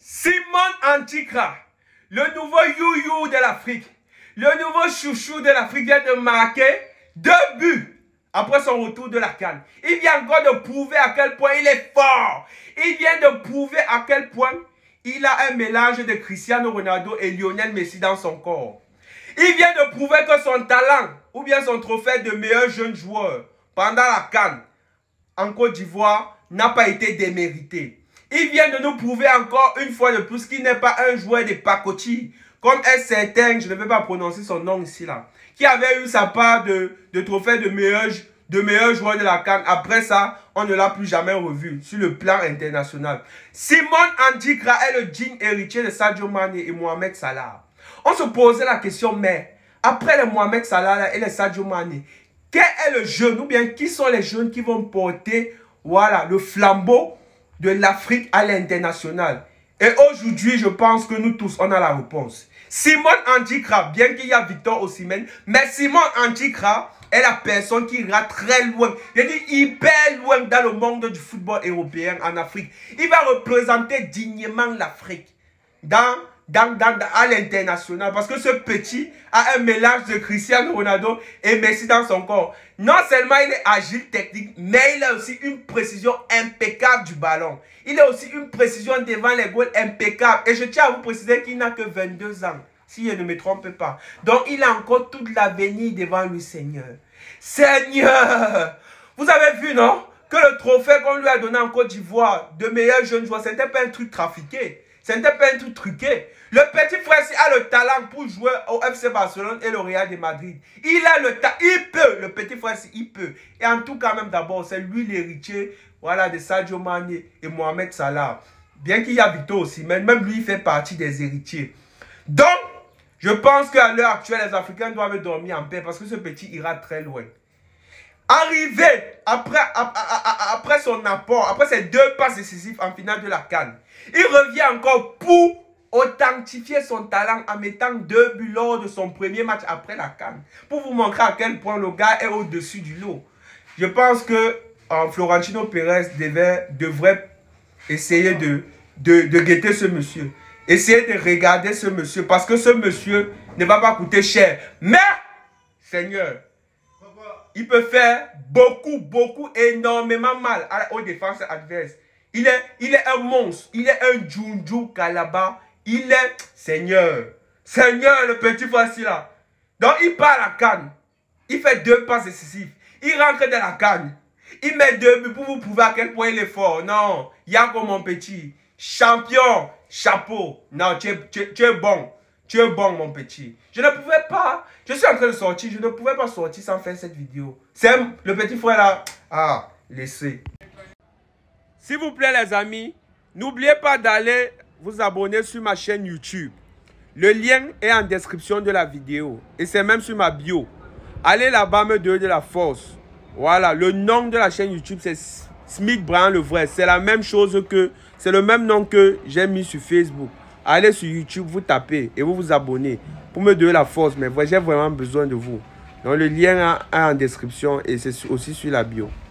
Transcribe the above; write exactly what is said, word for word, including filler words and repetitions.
Simone Antikra, le nouveau you-you de l'Afrique, le nouveau chouchou de l'Afrique vient de marquer deux buts après son retour de la CAN. Il vient encore de prouver à quel point il est fort. Il vient de prouver à quel point il a un mélange de Cristiano Ronaldo et Lionel Messi dans son corps. Il vient de prouver que son talent ou bien son trophée de meilleur jeune joueur pendant la CAN en Côte d'Ivoire n'a pas été démérité. Il vient de nous prouver encore une fois de plus qu'il n'est pas un joueur de pacotille, comme un certain, je ne vais pas prononcer son nom ici là, qui avait eu sa part de, de trophée de meilleur, de meilleur joueur de la CAN. Après ça, on ne l'a plus jamais revu sur le plan international. Simone Antikra est le digne héritier de Sadio Mané et Mohamed Salah. On se posait la question, mais après le Mohamed Salah et le Sadio Mané, quel est le jeune ou bien qui sont les jeunes qui vont porter voilà, le flambeau de l'Afrique à l'international? Et aujourd'hui, je pense que nous tous, on a la réponse. Simone Antikra, bien qu'il y a Victor Osimhen, mais Simone Antikra est la personne qui ira très loin. Je dis hyper loin dans le monde du football européen en Afrique. Il va représenter dignement l'Afrique dans, dans, dans, dans, à l'international. Parce que ce petit a un mélange de Cristiano Ronaldo et Messi dans son corps. Non seulement il est agile, technique, mais il a aussi une précision impeccable du ballon. Il a aussi une précision devant les goals impeccable. Et je tiens à vous préciser qu'il n'a que vingt-deux ans, si je ne me trompe pas. Donc il a encore toute l'avenir devant lui, Seigneur. Seigneur! Vous avez vu, non? Que le trophée qu'on lui a donné en Côte d'Ivoire de meilleur jeune joueur, ce n'était pas un truc trafiqué. Ce n'était pas un truc truqué. Le petit frère a le talent pour jouer au F C Barcelone et le Real de Madrid. Il a le talent. Il peut. Le petit frère, il peut. Et en tout cas, même d'abord, c'est lui l'héritier voilà, de Sadio Mané et Mohamed Salah. Bien qu'il y a Victor aussi, mais même lui, il fait partie des héritiers. Donc, je pense qu'à l'heure actuelle, les Africains doivent dormir en paix parce que ce petit ira très loin. Arrivé après, après son apport, après ses deux passes décisives en finale de la CAN, il revient encore pour authentifier son talent en mettant deux buts lors de son premier match après la CAN. Pour vous montrer à quel point le gars est au-dessus du lot. Je pense que euh, Florentino Pérez devait, devrait essayer de, de, de guetter ce monsieur. Essayer de regarder ce monsieur parce que ce monsieur ne va pas coûter cher. Mais, Seigneur, il peut faire beaucoup, beaucoup, énormément mal aux défenseurs adverses. Il est, il est un monstre. Il est un Junju Kalaba. Il est Seigneur. Seigneur, le petit voici là. Donc, il part à la CAN. Il fait deux passes décisives. Il rentre dans la CAN. Il met deux buts pour vous prouver à quel point il est fort. Non, Yanko mon petit. Champion, chapeau. Non, tu es, tu, tu es bon. Tu es bon, mon petit. Je ne pouvais pas. Je suis en train de sortir. Je ne pouvais pas sortir sans faire cette vidéo. C'est le petit frère là. Ah, laissez. S'il vous plaît, les amis, n'oubliez pas d'aller vous abonner sur ma chaîne YouTube. Le lien est en description de la vidéo. Et c'est même sur ma bio. Allez là-bas me donner de la force. Voilà, le nom de la chaîne YouTube, c'est Smith Brian le vrai. C'est la même chose que... C'est le même nom que j'ai mis sur Facebook. Allez sur YouTube, vous tapez et vous vous abonnez pour me donner la force. Mais j'ai vraiment besoin de vous. Donc le lien est en description et c'est aussi sur la bio.